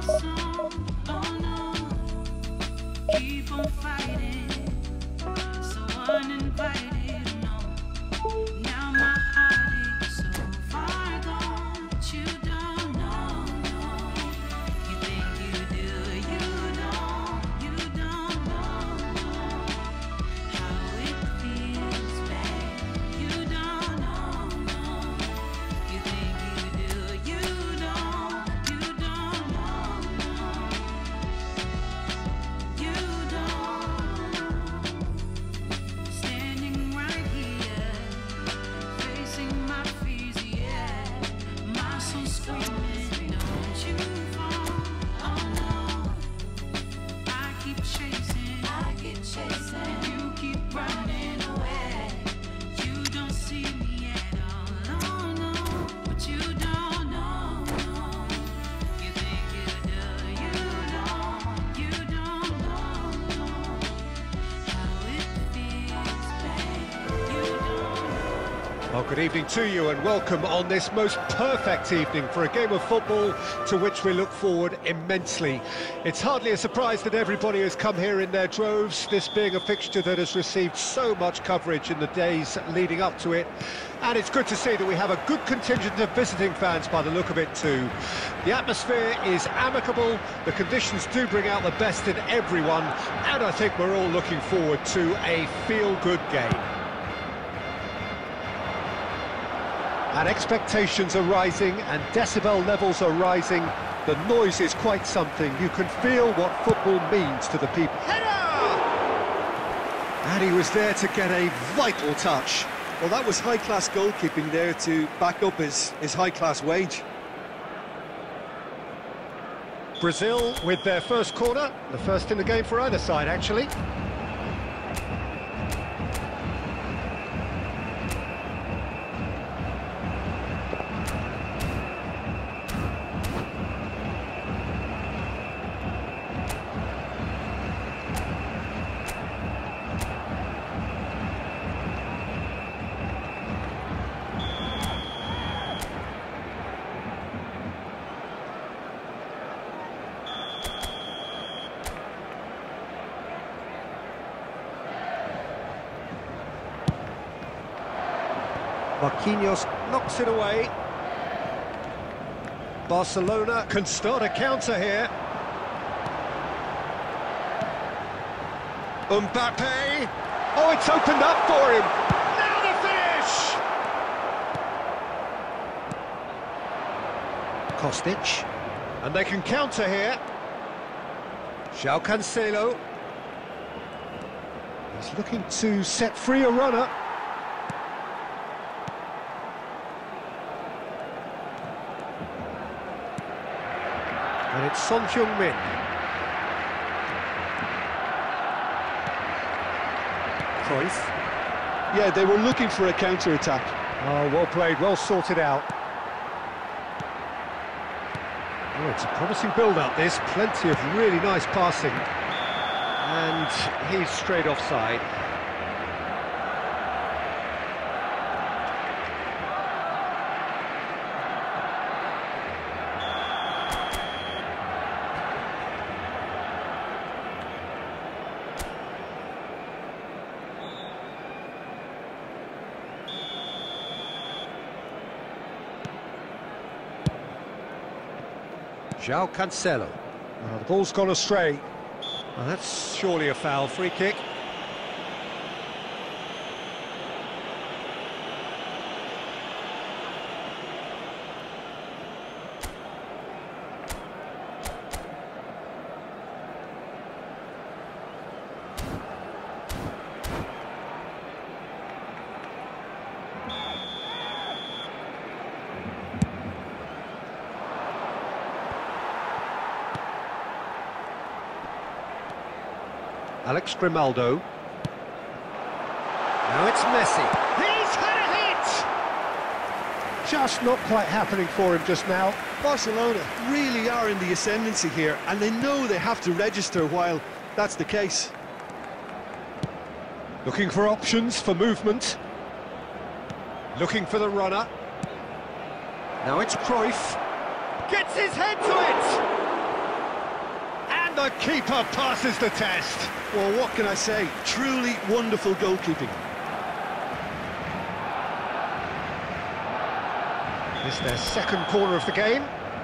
Oh no, keep on fighting, so uninvited, no. Now my heart is so far gone, but you don't know, no. You think you do, you don't know, no. How it feels, babe, you don't know, no. You think you do, you don't know, no. You don't. Standing right here, facing my fears, yeah. My soul screaming, don't you fall, oh no. I keep chasing, and you keep running away. You don't see me at all, oh no. But you don't know, no. You think you do, you don't know, no. How it feels, babe, you don't know. Well, good evening to you and welcome on this most perfect evening for a game of football to which we look forward immensely. It's hardly a surprise that everybody has come here in their droves, this being a fixture that has received so much coverage in the days leading up to it. And it's good to see that we have a good contingent of visiting fans by the look of it too. The atmosphere is amicable, the conditions do bring out the best in everyone, and I think we're all looking forward to a feel-good game. And expectations are rising and decibel levels are rising. The noise is quite something. You can feel what football means to the people. Header! And he was there to get a vital touch. Well, that was high-class goalkeeping there to back up his high-class wage. Brazil with their first corner, the first in the game for either side actually. Marquinhos knocks it away. Barcelona can start a counter here. Mbappe. Oh, it's opened up for him. Now the finish. Kostic. And they can counter here. João Cancelo. He's looking to set free a runner. And it's Son Heung-min. Cruyff. Yeah, they were looking for a counter-attack. Oh, well played, well sorted out. Oh, it's a promising build-up, this. Plenty of really nice passing. And he's straight offside. João Cancelo. Oh, the ball's gone astray. Oh, that's surely a foul. Free kick. Alex Grimaldo. Now it's Messi. He's had a hit! Just not quite happening for him just now. Barcelona really are in the ascendancy here, and they know they have to register while that's the case. Looking for options for movement. Looking for the runner. Now it's Cruyff. Gets his head to it! The keeper passes the test. Well, what can I say? Truly wonderful goalkeeping. This is their second corner of the game.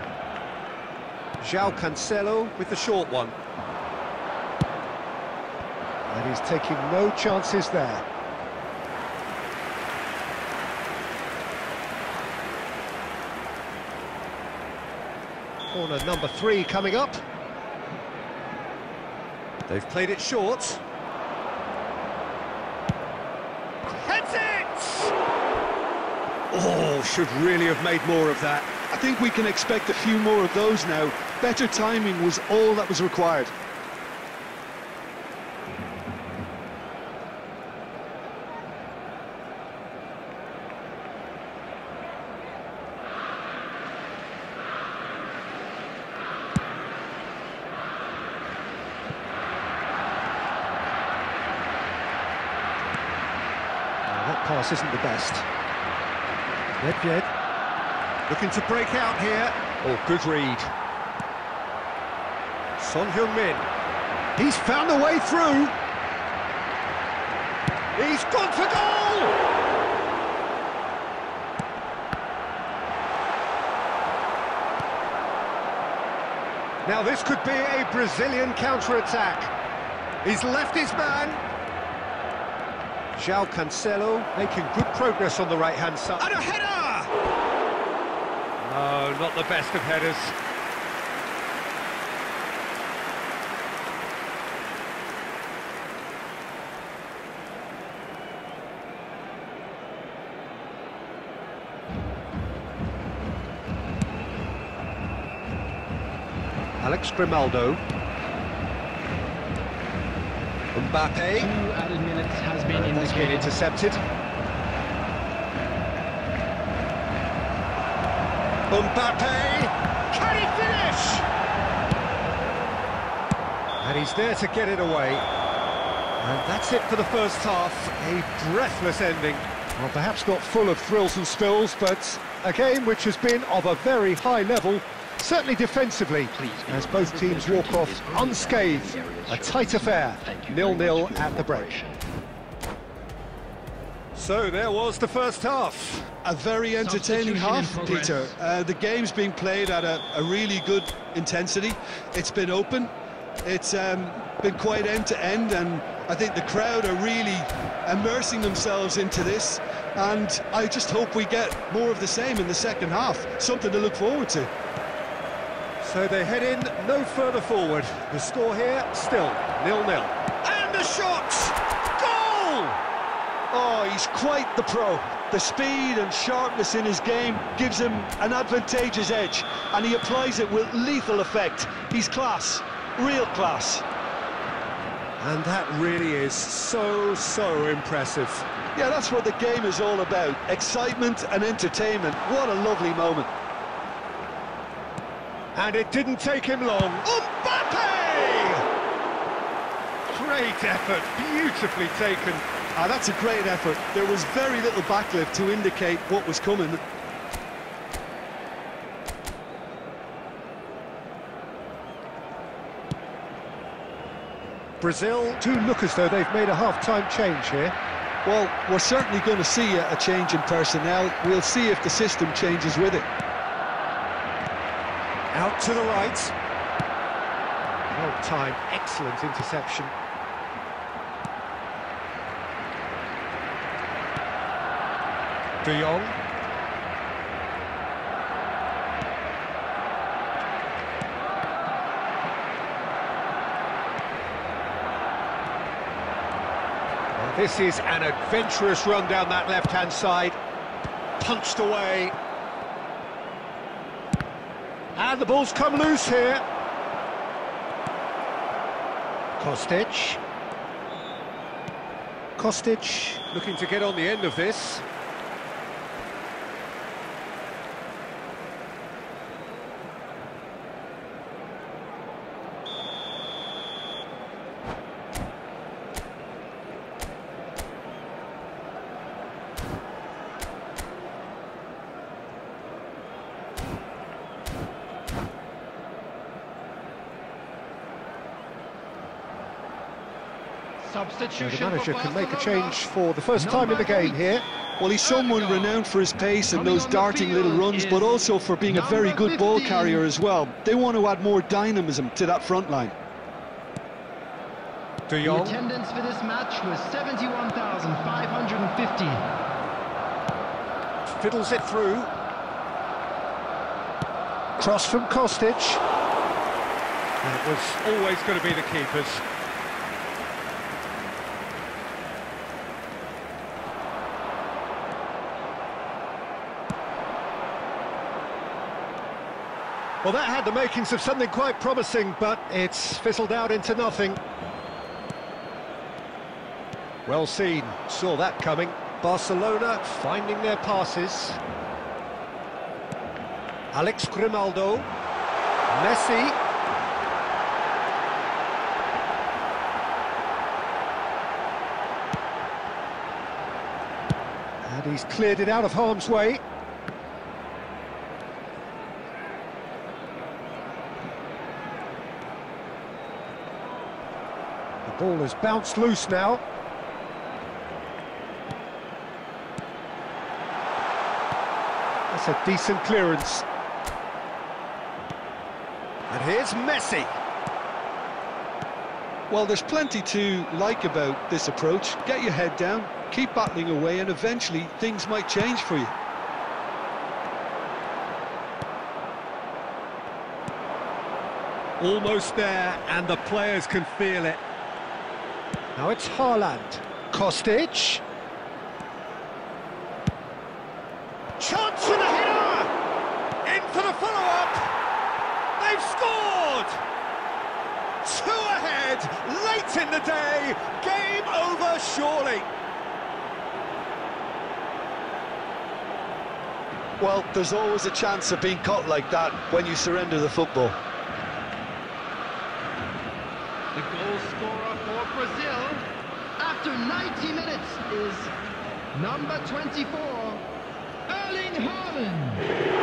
João Cancelo with the short one. And he's taking no chances there. Corner number 3 coming up. They've played it short. Heads it! Oh, should really have made more of that. I think we can expect a few more of those now. Better timing was all that was required. That pass isn't the best. Nedved looking to break out here. Oh, good read. Son Heung-min. He's found a way through. He's gone for goal! Now this could be a Brazilian counter-attack. He's left his man. João Cancelo making good progress on the right-hand side. And a header! No, not the best of headers. Alex Grimaldo. Mbappe. 2 added minutes has been That's been indicated. intercepted. Mbappe. Can he finish? And he's there to get it away. And that's it for the first half. A breathless ending. Well, perhaps not full of thrills and spills, but a game which has been of a very high level. Certainly defensively, as both teams walk off unscathed. A tight affair, 0-0 at the break. So there was the first half. A very entertaining half, Peter. The game's being played at a really good intensity. It's been open. It's been quite end-to-end, and I think the crowd are really immersing themselves into this. And I just hope we get more of the same in the second half. Something to look forward to. So they head in no further forward. The score here, still 0-0. And the shot! Goal! Oh, he's quite the pro. The speed and sharpness in his game gives him an advantageous edge, and he applies it with lethal effect. He's class, real class. And that really is so impressive. Yeah, that's what the game is all about. Excitement and entertainment. What a lovely moment. And it didn't take him long. Mbappe! Great effort, beautifully taken. Ah, that's a great effort. There was very little backlift to indicate what was coming. Brazil do look as though they've made a half-time change here. Well, we're certainly going to see a change in personnel. We'll see if the system changes with it. Out to the right. Well timed, excellent interception. De Jong. Well, this is an adventurous run down that left-hand side. Punched away. And the ball's come loose here. Kostic. Kostic looking to get on the end of this. Substitution. The manager for can make a Barcelona. change for the first time in the game here. Well, he's someone renowned for his pace and those darting little runs, but also for being a very good ball carrier as well. They want to add more dynamism to that front line. De The Jong. attendance for this match was 71,550. Fiddles it through. Cross from Kostic. That was always going to be the keepers. Well, that had the makings of something quite promising, but it's fizzled out into nothing. Well seen, saw that coming. Barcelona finding their passes. Alex Grimaldo, Messi. And he's cleared it out of harm's way. The ball has bounced loose now. That's a decent clearance. And here's Messi. Well, there's plenty to like about this approach. Get your head down, keep battling away, and eventually things might change for you. Almost there, and the players can feel it. Now it's Haaland. Kostic. Chance for the header! In for the follow-up! They've scored! 2 ahead, late in the day, game over surely. Well, there's always a chance of being caught like that when you surrender the football. The goal scorer for Brazil after 90 minutes is number 24, Erling Haaland.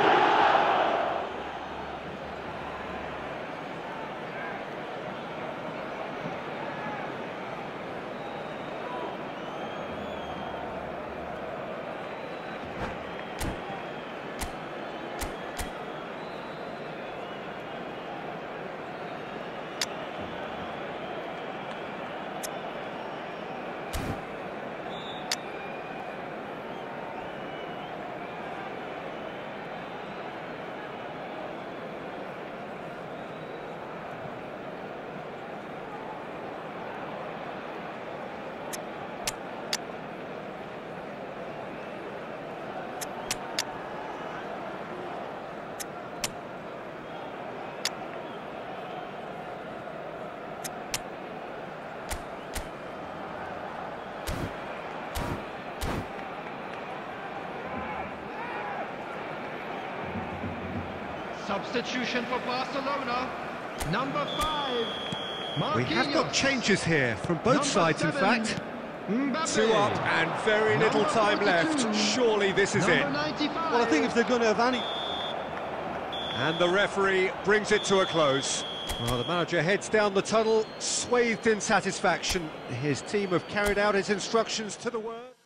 Substitution for Barcelona, number 5, Marquinhos. We have got changes here from both sides, in fact. Mbappe. 2 up and very little Number time 42. left. Surely this is it. Number 95. Well, I think if they're going to have any... And the referee brings it to a close. Well, the manager heads down the tunnel, swathed in satisfaction. His team have carried out his instructions to the word.